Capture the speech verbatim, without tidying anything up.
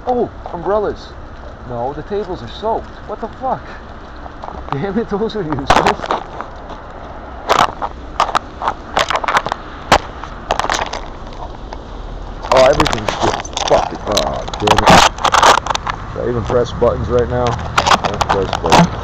Oh, umbrellas. No, the tables are soaked. What the fuck? Damn it, those are useless. Oh, everything's just fucking. Oh, damn it. Should I even press buttons right now? I have to press buttons.